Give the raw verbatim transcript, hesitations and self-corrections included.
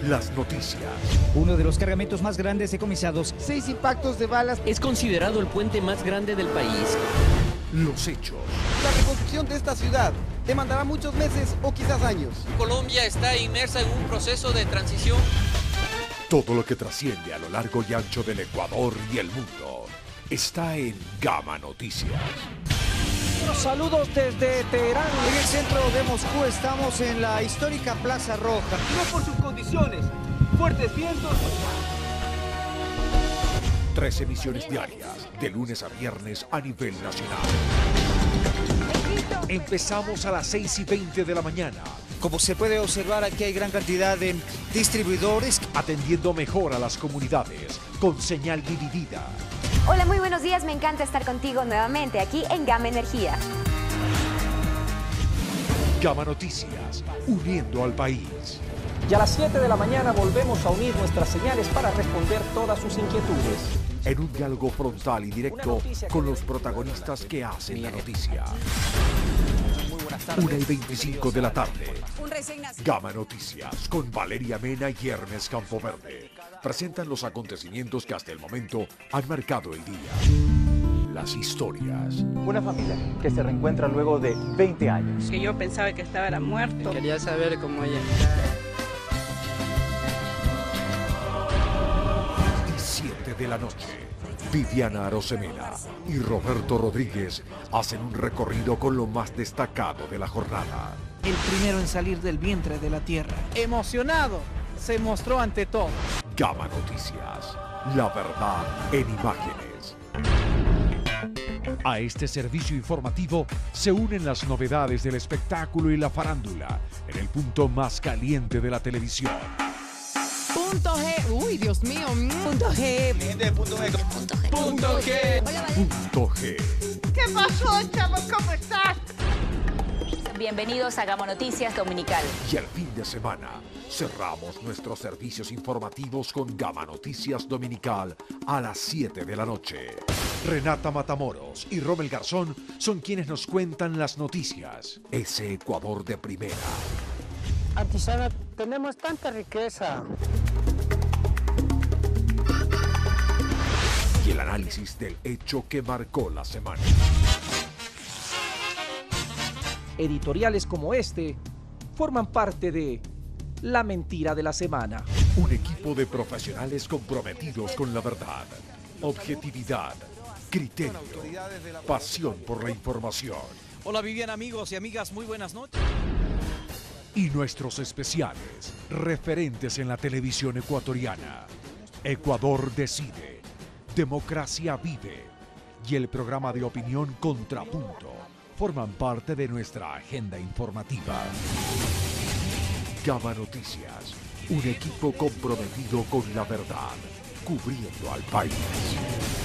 las noticias. Uno de los cargamentos más grandes decomisados. Seis impactos de balas. Es considerado el puente más grande del país. Los hechos. La reconstrucción de esta ciudad demandará muchos meses o quizás años. Colombia está inmersa en un proceso de transición. Todo lo que trasciende a lo largo y ancho del Ecuador y el mundo está en Gama Noticias. Saludos desde Teherán, en el centro de Moscú. Estamos en la histórica Plaza Roja. No por sus condiciones, fuertes vientos. Tres emisiones diarias, de lunes a viernes a nivel nacional. Empezamos a las seis y veinte de la mañana. Como se puede observar, aquí hay gran cantidad de distribuidores. Atendiendo mejor a las comunidades, con señal dividida. Hola, muy buenos días. Me encanta estar contigo nuevamente aquí en Gama Energía. Gama Noticias, uniendo al país. Y a las siete de la mañana volvemos a unir nuestras señales para responder todas sus inquietudes. En un diálogo frontal y directo con los protagonistas que hacen la noticia. una y veinticinco de la tarde. Gama Noticias con Valeria Mena y Ernest Campoverde. Presentan los acontecimientos que hasta el momento han marcado el día. Las historias. Una familia que se reencuentra luego de veinte años. Que yo pensaba que estaba era muerto. Quería saber cómo ella. Y siete de la noche. Viviana Arosemena y Roberto Rodríguez hacen un recorrido con lo más destacado de la jornada. El primero en salir del vientre de la tierra. Emocionado, se mostró ante todo. Gama Noticias, la verdad en imágenes. A este servicio informativo se unen las novedades del espectáculo y la farándula en el punto más caliente de la televisión. Punto G. Uy, Dios mío. Punto G. Punto G. Punto G. Punto G. ¿Qué pasó, chavos? ¿Cómo estás? Bienvenidos a Gama Noticias Dominical. Y el fin de semana cerramos nuestros servicios informativos con Gama Noticias Dominical a las siete de la noche. Renata Matamoros y Rommel Garzón son quienes nos cuentan las noticias. Ese Ecuador de primera. Antisana, tenemos tanta riqueza. Y el análisis del hecho que marcó la semana. Editoriales como este forman parte de La Mentira de la Semana. Un equipo de profesionales comprometidos con la verdad, objetividad, criterio, pasión por la información. Hola Viviana, amigos y amigas, muy buenas noches. Y nuestros especiales, referentes en la televisión ecuatoriana. Ecuador decide, Democracia vive y el programa de opinión Contrapunto forman parte de nuestra agenda informativa. Gama Noticias, un equipo comprometido con la verdad, cubriendo al país.